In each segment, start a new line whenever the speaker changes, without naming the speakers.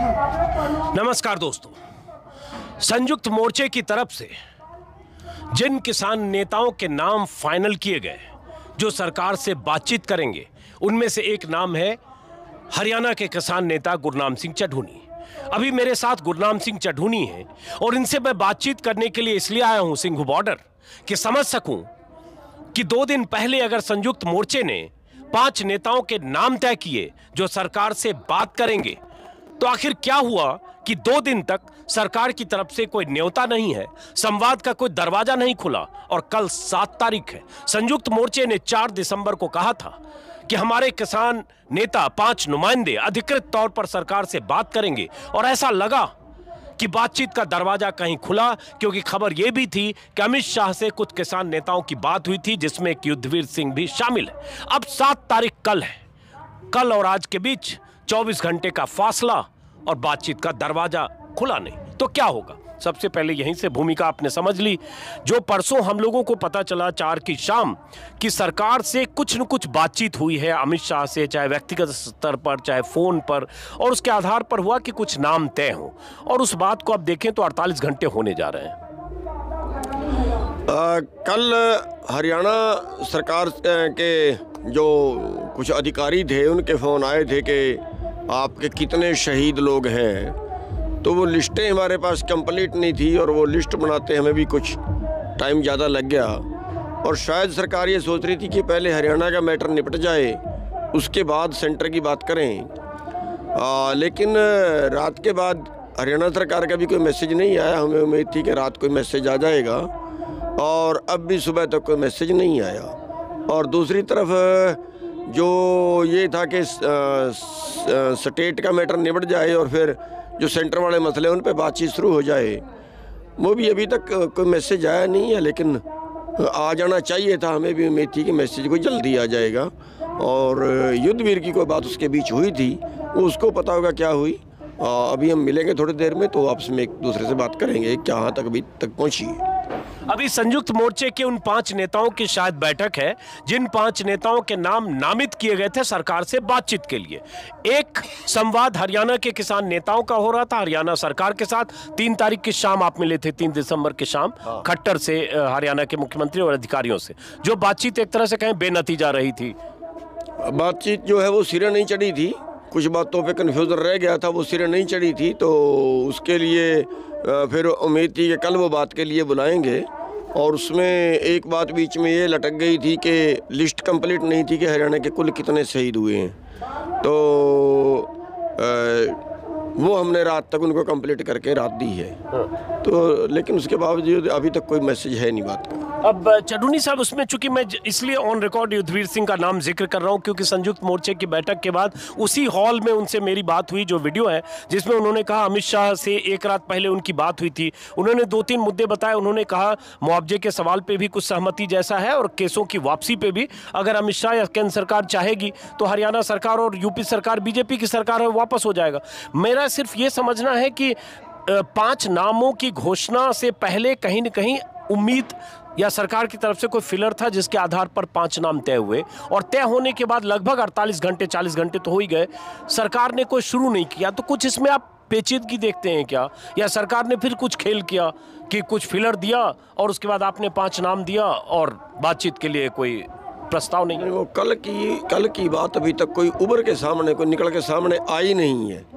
नमस्कार दोस्तों, संयुक्त मोर्चे की तरफ से जिन किसान नेताओं के नाम फाइनल किए गए जो सरकार से बातचीत करेंगे, उनमें से एक नाम है हरियाणा के किसान नेता गुरनाम सिंह चढ़ूनी। अभी मेरे साथ गुरनाम सिंह चढ़ूनी हैं और इनसे मैं बातचीत करने के लिए इसलिए आया हूं सिंघू बॉर्डर कि समझ सकूं कि 2 दिन पहले अगर संयुक्त मोर्चे ने 5 नेताओं के नाम तय किए जो सरकार से बात करेंगे, तो आखिर क्या हुआ कि 2 दिन तक सरकार की तरफ से कोई न्योता नहीं है, संवाद का कोई दरवाजा नहीं खुला और कल 7 तारीख है। संयुक्त मोर्चे ने 4 दिसंबर को कहा था कि हमारे किसान नेता 5 नुमाइंदे अधिकृत तौर पर सरकार से बात करेंगे और ऐसा लगा कि बातचीत का दरवाजा कहीं खुला, क्योंकि खबर यह भी थी कि अमित शाह से कुछ किसान नेताओं की बात हुई थी जिसमें एक युद्धवीर सिंह भी शामिल है। अब 7 तारीख कल है। कल और आज के बीच 24 घंटे का फासला और बातचीत का दरवाजा खुला नहीं, तो क्या होगा? सबसे पहले यहीं से भूमिका आपने समझ ली। जो परसों हम लोगों को पता चला 4 की शाम कि सरकार से कुछ न कुछ बातचीत हुई है अमित शाह से, चाहे व्यक्तिगत स्तर पर चाहे फोन पर, और उसके आधार पर हुआ कि कुछ नाम तय हो, और उस बात को अब देखें तो 48 घंटे होने जा रहे हैं।
कल हरियाणा सरकार के जो कुछ अधिकारी थे उनके फ़ोन आए थे कि आपके कितने शहीद लोग हैं, तो वो लिस्टें हमारे पास कंप्लीट नहीं थी और वो लिस्ट बनाते हमें भी कुछ टाइम ज़्यादा लग गया। और शायद सरकार ये सोच रही थी कि पहले हरियाणा का मैटर निपट जाए, उसके बाद सेंटर की बात करें। लेकिन रात के बाद हरियाणा सरकार का भी कोई मैसेज नहीं आया। हमें उम्मीद थी कि रात कोई मैसेज आ जाएगा, और अब भी सुबह तक कोई मैसेज नहीं आया। और दूसरी तरफ जो ये था कि स्टेट का मैटर निपट जाए और फिर जो सेंटर वाले मसले उन पे बातचीत शुरू हो जाए, वो भी अभी तक कोई मैसेज आया नहीं है। लेकिन आ जाना चाहिए था, हमें भी उम्मीद थी कि मैसेज कोई जल्दी आ जाएगा। और युद्धवीर की कोई बात उसके बीच हुई थी, वो उसको पता होगा क्या हुई। अभी हम मिलेंगे थोड़ी देर में, तो आपस में एक दूसरे से बात करेंगे कहाँ तक अभी तक पहुँची है।
अभी संयुक्त मोर्चे के उन 5 नेताओं की शायद बैठक है जिन 5 नेताओं के नाम नामित किए गए थे सरकार से बातचीत के लिए। एक संवाद हरियाणा के किसान नेताओं का हो रहा था हरियाणा सरकार के साथ। 3 तारीख की शाम आप मिले थे, 3 दिसंबर की शाम, खट्टर से, हरियाणा के मुख्यमंत्री और अधिकारियों से। जो बातचीत एक तरह से कहें बेनतीजा रही थी।
बातचीत जो है वो सिरे नहीं चढ़ी थी, कुछ बातों पे कन्फ्यूजन रह गया था, वो सिरे नहीं चढ़ी थी। तो उसके लिए फिर उम्मीद थी कि कल वो बात के लिए बुलाएंगे। और उसमें एक बात बीच में ये लटक गई थी कि लिस्ट कंप्लीट नहीं थी कि हरियाणा के कुल कितने शहीद हुए हैं। तो वो हमने रात तक उनको कंप्लीट करके रात दी है। तो लेकिन उसके बावजूद अभी तक कोई मैसेज है नहीं बात का।
अब चढ़ूनी साहब, उसमें चूंकि मैं इसलिए ऑन रिकॉर्ड युद्धवीर सिंह का नाम जिक्र कर रहा हूं क्योंकि संयुक्त मोर्चे की बैठक के बाद उसी हॉल में उनसे मेरी बात हुई, जो वीडियो है जिसमें उन्होंने कहा अमित शाह से एक रात पहले उनकी बात हुई थी। उन्होंने 2-3 मुद्दे बताए। उन्होंने कहा मुआवजे के सवाल पे भी कुछ सहमति जैसा है और केसों की वापसी पे भी अगर अमित शाह या केंद्र सरकार चाहेगी तो हरियाणा सरकार और यूपी सरकार, बीजेपी की सरकार है, वापस हो जाएगा। मेरा सिर्फ ये समझना है कि 5 नामों की घोषणा से पहले कहीं न कहीं उम्मीद या सरकार की तरफ से कोई फिलर था जिसके आधार पर 5 नाम तय हुए, और तय होने के बाद लगभग 48 घंटे 40 घंटे तो हो ही गए, सरकार ने कोई शुरू नहीं किया। तो कुछ इसमें आप पेचीदगी देखते हैं क्या, या सरकार ने फिर कुछ खेल किया कि कुछ फिलर दिया और उसके बाद आपने 5 नाम दिया और बातचीत के लिए कोई प्रस्ताव नहीं है?
वो कल की बात अभी तक कोई उभर के सामने, कोई निकल के सामने आई नहीं है।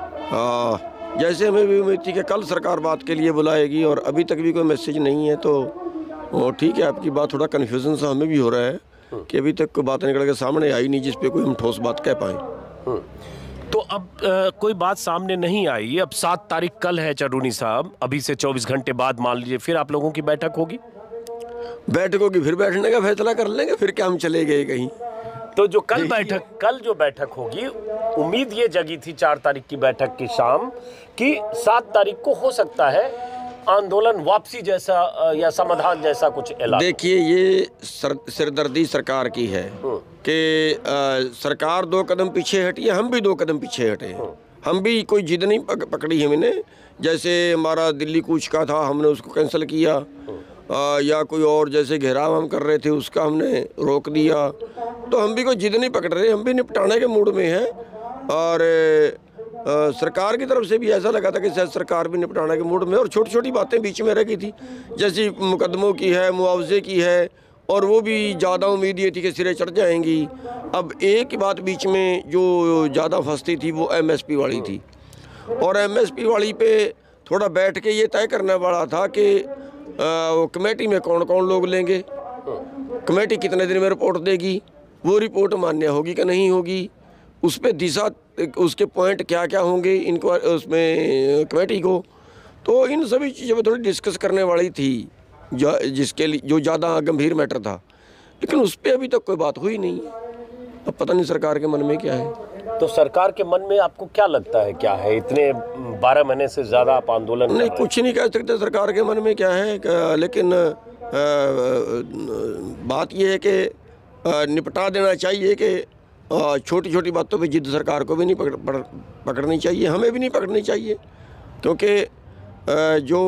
जैसे हमें भी उम्मीद थी कि कल सरकार बात के लिए बुलाएगी और अभी तक भी कोई मैसेज नहीं है। तो ठीक है, आपकी बात थोड़ा कन्फ्यूजन सा हमें भी हो रहा है कि अभी तक कोई बात निकल के सामने आई नहीं जिस पे कोई हम ठोस बात कह पाएँ।
तो अब कोई बात सामने नहीं आई। अब 7 तारीख कल है चढ़ूनी साहब, अभी से 24 घंटे बाद मान लीजिए फिर आप लोगों की बैठक होगी।
बैठक होगी, फिर बैठने का फैसला कर लेंगे, फिर क्या हम चले गए कहीं।
तो जो कल जो बैठक होगी, उम्मीद ये जगी थी 4 तारीख की बैठक की शाम कि 7 तारीख को हो सकता है आंदोलन वापसी जैसा या समाधान जैसा कुछ ऐलान।
देखिए, ये सिरदर्दी सरकार की है कि सरकार 2 कदम पीछे हटी है, हम भी 2 कदम पीछे हटे हैं। हम भी कोई जिद नहीं पकड़ी हमने। जैसे हमारा दिल्ली कूच का था, हमने उसको कैंसिल किया, या कोई और जैसे घेराव हम कर रहे थे उसका हमने रोक दिया। तो हम भी कोई जिद नहीं पकड़ रहे, हम भी निपटाने के मूड में हैं। और सरकार की तरफ से भी ऐसा लगा था कि शायद सरकार भी निपटाने के मूड में, और छोटी छोटी बातें बीच में रह गई थी, जैसे मुकदमों की है, मुआवजे की है, और वो भी ज़्यादा उम्मीद ये थी कि सिरे चढ़ जाएंगी। अब एक बात बीच में जो ज़्यादा फंसती थी वो MSP वाली थी, और MSP वाली पे थोड़ा बैठ के ये तय करना पड़ा था कि वो कमेटी में कौन कौन लोग लेंगे, कमेटी कितने दिन में रिपोर्ट देगी, वो रिपोर्ट मान्य होगी कि नहीं होगी, उस पर दिशा, उसके पॉइंट क्या क्या होंगे इनको उसमें कमेटी को। तो इन सभी चीज़ों पर थोड़ी डिस्कस करने वाली थी, जिसके लिए जो ज़्यादा गंभीर मैटर था, लेकिन उस पर अभी तक कोई बात हुई नहीं। अब पता नहीं सरकार के मन में क्या है।
तो सरकार के मन में आपको क्या लगता है क्या है? इतने 12 महीने से ज़्यादा आप आंदोलन
नहीं, कुछ नहीं कह सकते सरकार के मन में क्या है, लेकिन बात यह है कि निपटा देना चाहिए कि छोटी छोटी बातों पे जिद सरकार को भी नहीं पकड़नी चाहिए, हमें भी नहीं पकड़नी चाहिए, क्योंकि जो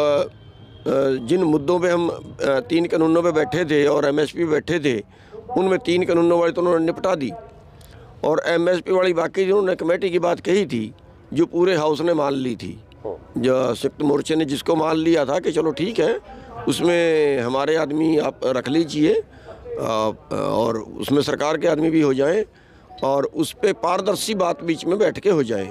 जिन मुद्दों पे हम 3 कानूनों पे बैठे थे और MSP बैठे थे, उनमें 3 कानूनों वाली तो उन्होंने निपटा दी, और MSP वाली बाकी जिन्होंने कमेटी की बात कही थी, जो पूरे हाउस ने मान ली थी, जो संयुक्त मोर्चे ने जिसको मान लिया था कि चलो ठीक है, उसमें हमारे आदमी आप रख लीजिए और उसमें सरकार के आदमी भी हो जाएं, और उस पे पारदर्शी बात बीच में बैठ के हो जाए।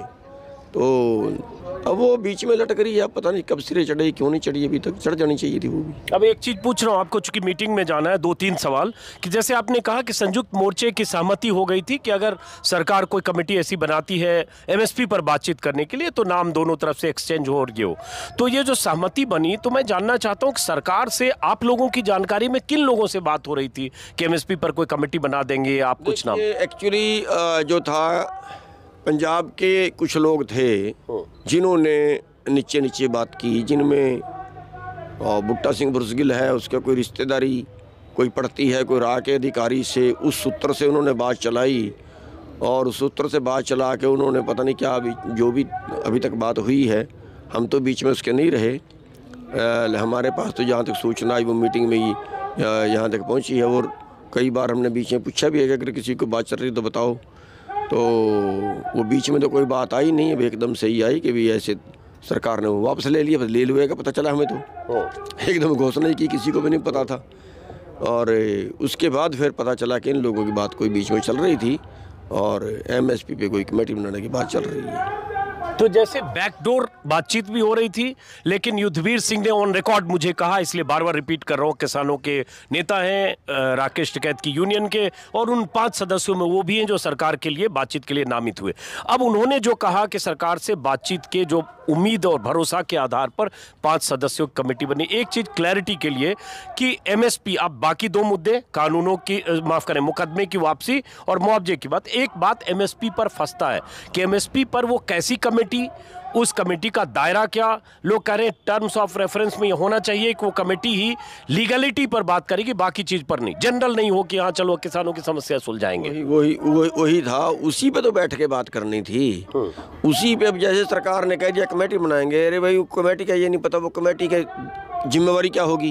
तो अब वो बीच में लटक रही है, अब पता नहीं कब सिरे चढ़ी, क्यों नहीं चढ़ी, अभी तक चढ़ जानी चाहिए थी वो भी।
अब एक चीज पूछ रहा हूँ आपको, चूंकि मीटिंग में जाना है, 2-3 सवाल कि जैसे आपने कहा कि संयुक्त मोर्चे की सहमति हो गई थी कि अगर सरकार कोई कमेटी ऐसी बनाती है MSP पर बातचीत करने के लिए तो नाम दोनों तरफ से एक्सचेंज हो रही हो, तो ये जो सहमति बनी, तो मैं जानना चाहता हूँ कि सरकार से आप लोगों की जानकारी में किन लोगों से बात हो रही थी कि MSP पर कोई कमेटी बना देंगे आप? कुछ नाम
एक्चुअली जो था, पंजाब के कुछ लोग थे जिन्होंने नीचे नीचे बात की, जिनमें बुट्टा सिंह बुरसगिल है, उसका कोई रिश्तेदारी कोई पड़ती है, कोई राह के अधिकारी से, उस सूत्र से उन्होंने बात चलाई, और उस सूत्र से बात चला के उन्होंने पता नहीं क्या जो भी अभी तक बात हुई है, हम तो बीच में उसके नहीं रहे, हमारे पास तो जहाँ तक सूचना आई वो मीटिंग में ही यहाँ तक पहुँची है, और कई बार हमने बीच में पूछा भी है कि अगर किसी को बात चल रही तो बताओ, तो वो बीच में तो कोई बात आई नहीं, अब एकदम सही आई कि भी ऐसे सरकार ने वो वापस ले लिया, ले लुए का पता चला हमें, तो एकदम घोषणा ही की, किसी को भी नहीं पता था, और उसके बाद फिर पता चला कि इन लोगों की बात कोई बीच में चल रही थी और MSP पे कोई कमेटी बनाने की बात चल रही है।
तो जैसे बैकडोर बातचीत भी हो रही थी, लेकिन युद्धवीर सिंह ने ऑन रिकॉर्ड मुझे कहा, इसलिए बार बार रिपीट कर रहा हूँ, किसानों के नेता हैं, राकेश टिकैत की यूनियन के, और उन 5 सदस्यों में वो भी हैं जो सरकार के लिए बातचीत के लिए नामित हुए। अब उन्होंने जो कहा कि सरकार से बातचीत के जो उम्मीद और भरोसा के आधार पर 5 सदस्यों की कमेटी बनी। एक चीज क्लैरिटी के लिए कि MSP, अब बाकी 2 मुद्दे, कानूनों की, माफ करें, मुकदमे की वापसी और मुआवजे की बात, एक बात MSP पर फंसता है कि MSP पर वो कैसी कमेटी, उस कमेटी का दायरा क्या, लोग कह रहे हैं टर्म्स ऑफ रेफरेंस में ये होना चाहिए कि वो कमेटी ही लीगलिटी पर बात करेगी, बाकी चीज पर नहीं, जनरल नहीं हो कि हाँ चलो किसानों की समस्या सुलझाएंगे।
वही था, उसी पे तो बैठ के बात करनी थी, उसी पे। अब जैसे सरकार ने कह दिया कमेटी बनाएंगे, अरे भाई कमेटी का ये नहीं पता वो कमेटी की जिम्मेवारी क्या होगी,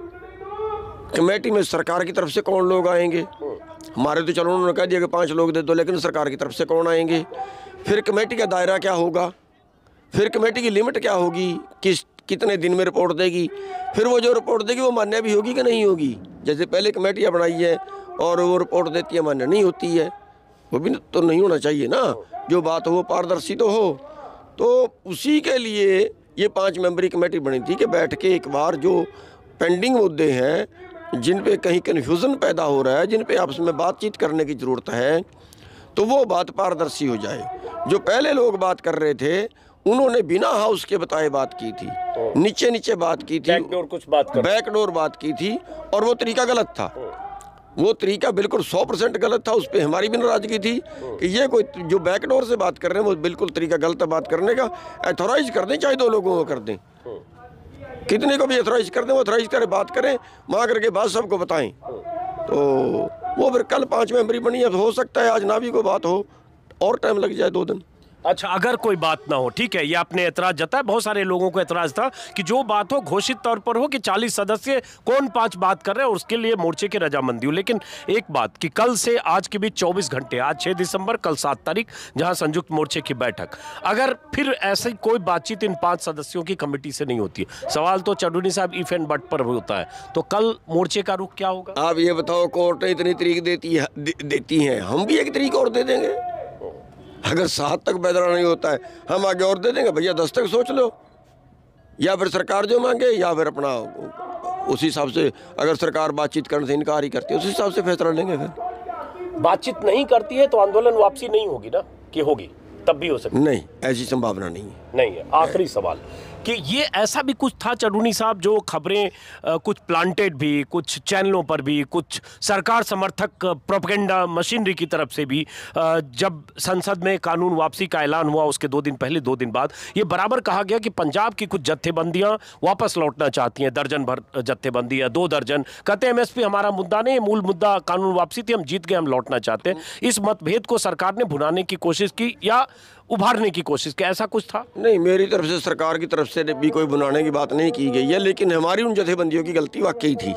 कमेटी में सरकार की तरफ से कौन लोग आएंगे, हमारे तो चलो उन्होंने कह दिया कि 5 लोग दे दो, लेकिन सरकार की तरफ से कौन आएंगे, फिर कमेटी का दायरा क्या होगा, फिर कमेटी की लिमिट क्या होगी, कितने दिन में रिपोर्ट देगी, फिर वो जो रिपोर्ट देगी वो मान्य भी होगी कि नहीं होगी। जैसे पहले कमेटियाँ बनाई है और वो रिपोर्ट देती है, मान्य नहीं होती है, वो भी तो नहीं होना चाहिए ना, जो बात हो वो पारदर्शी तो हो। तो उसी के लिए ये 5 मेंबरी कमेटी बनी थी कि बैठ के एक बार जो पेंडिंग मुद्दे हैं, जिन पे कहीं कन्फ्यूज़न पैदा हो रहा है, जिन पे आपस में बातचीत करने की ज़रूरत है, तो वो बात पारदर्शी हो जाए। जो पहले लोग बात कर रहे थे उन्होंने बिना हाउस के बताए बात की थी, नीचे नीचे बात की थी, बैकडोर बात की थी, और वो तरीका गलत था, वो तरीका बिल्कुल 100% गलत था। उस पर हमारी भी नाराजगी थी कि ये कोई जो बैकडोर से बात कर रहे हैं वो बिल्कुल तरीका गलत है बात करने का। एथोराइज कर दें, चाहे 2 लोगों को कर दें, कितने को भी एथोराइज कर दें, वो एथोराइज करें, बात करें, वहाँ करके बात सबको बताएं। तो वो फिर कल 5 मेंबरी बनी है, हो सकता है आज ना भी कोई बात हो और टाइम लग जाए 2 दिन।
अच्छा, अगर कोई बात ना हो, ठीक है, ये आपने एतराज जताया, बहुत सारे लोगों को एतराज था कि जो बात हो घोषित तौर पर हो कि 40 सदस्य कौन 5 बात कर रहे हैं और उसके लिए मोर्चे की रजामंदी हो। लेकिन एक बात कि कल से आज के बीच 24 घंटे, आज 6 दिसंबर, कल 7 तारीख, जहां संयुक्त मोर्चे की बैठक, अगर फिर ऐसी कोई बातचीत इन 5 सदस्यों की कमेटी से नहीं होती है, सवाल तो चढ़ूनी साहब इफ एंड बट पर होता है, तो कल मोर्चे का रुख क्या होगा?
आप ये बताओ, कोर्ट इतनी तारीख देती है, हम भी एक तारीख और दे देंगे। अगर 7 तक फैसला नहीं होता है, हम आगे और दे देंगे, भैया 10 तक सोच लो, या फिर सरकार जो मांगे, या फिर अपना उसी हिसाब से, अगर सरकार बातचीत करने से इनकार ही करती है, उस हिसाब से फैसला लेंगे। फिर
बातचीत नहीं करती है तो आंदोलन वापसी नहीं होगी ना, कि होगी? तब भी हो सकती
नहीं, ऐसी संभावना नहीं
है। आखिरी सवाल कि ये ऐसा भी कुछ था चढ़ूनी साहब, जो खबरें कुछ प्लांटेड भी, कुछ चैनलों पर भी, कुछ सरकार समर्थक प्रोपेगेंडा मशीनरी की तरफ से भी, जब संसद में कानून वापसी का ऐलान हुआ उसके 2 दिन पहले, 2 दिन बाद, ये बराबर कहा गया कि पंजाब की कुछ जत्थेबंदियां वापस लौटना चाहती हैं, दर्जन भर जत्थेबंदी है, 2 दर्जन, कहते हैं एमएसपी हमारा मुद्दा नहीं, मूल मुद्दा कानून वापसी थी, हम जीत गए, हम लौटना चाहते हैं। इस मतभेद को सरकार ने भुनाने की कोशिश की या उभारने की कोशिश की, ऐसा कुछ था?
नहीं, मेरी तरफ से, सरकार की तरफ से भी कोई बुलाने की बात नहीं की गई है, लेकिन हमारी उन जथेबंदियों की गलती वाकई थी।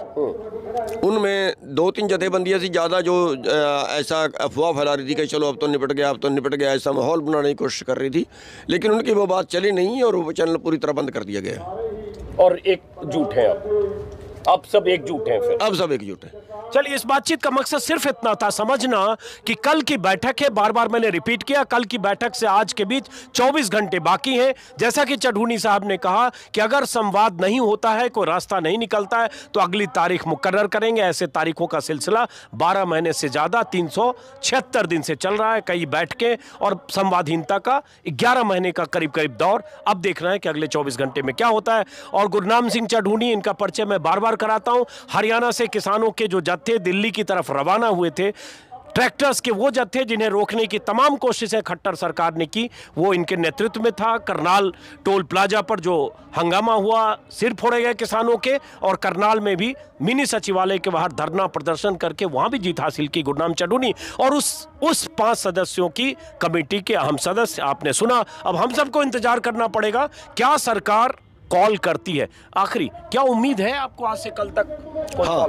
उनमें 2-3 जथेबंदियां से ज़्यादा जो ऐसा अफवाह फैला रही थी कि चलो अब तो निपट गया, अब तो निपट गया, ऐसा माहौल बनाने की कोशिश कर रही थी, लेकिन उनकी वो बात चली नहीं और वो चैनल पूरी तरह बंद कर दिया गया।
और एकजुट है, अब सब एकजुट हैं, फिर
अब सब एकजुट है।
चलिए, इस बातचीत का मकसद सिर्फ इतना था, समझना कि कल की बैठक है, बार बार मैंने रिपीट किया, कल की बैठक से आज के बीच 24 घंटे बाकी हैं। जैसा कि चढ़ूनी साहब ने कहा कि अगर संवाद नहीं होता है, कोई रास्ता नहीं निकलता है, तो अगली तारीख मुकर्रर करेंगे। ऐसे तारीखों का सिलसिला 12 महीने से ज्यादा, 376 दिन से चल रहा है, कई बैठकें और संवादहीनता का 11 महीने का करीब करीब दौर। अब देखना है कि अगले 24 घंटे में क्या होता है। और गुरनाम सिंह चढ़ूनी, इनका परिचय मैं बार बार कराता हूं, हरियाणा से किसानों के जो जत्थे दिल्ली की तरफ रवाना हुए थे, ट्रैक्टर्स के वो जत्थे जिन्हें रोकने की तमाम कोशिशें खट्टर सरकार ने की, वो इनके नेतृत्व में था। करनाल टोल प्लाजा पर जो हंगामा हुआ, सिर फोड़े गए किसानों के, और करनाल में भी मिनी सचिवालय के बाहर धरना प्रदर्शन करके वहां भी जीत हासिल की गुरनाम चढ़ूनी और उस 5 सदस्यों की कमेटी के अहम सदस्य आपने सुना। अब हम सबको इंतजार करना पड़ेगा क्या सरकार कॉल करती है। आखिरी क्या उम्मीद है आपको आज से कल तक?
हाँ,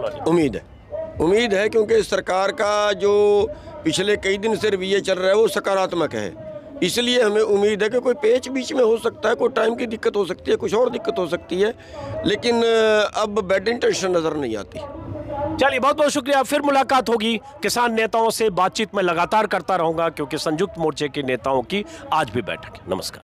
उम्मीद है, क्योंकि सरकार का जो पिछले कई दिन से रवैया चल रहा है वो सकारात्मक है, इसलिए हमें उम्मीद है कि कोई पेच बीच में हो सकता है, कोई टाइम की दिक्कत हो सकती है, कुछ और दिक्कत हो सकती है, लेकिन अब बैड इंटेंशन नज़र नहीं आती।
चलिए, बहुत बहुत शुक्रिया। फिर मुलाकात होगी। किसान नेताओं से बातचीत में लगातार करता रहूंगा, क्योंकि संयुक्त मोर्चे के नेताओं की आज भी बैठक है। नमस्कार।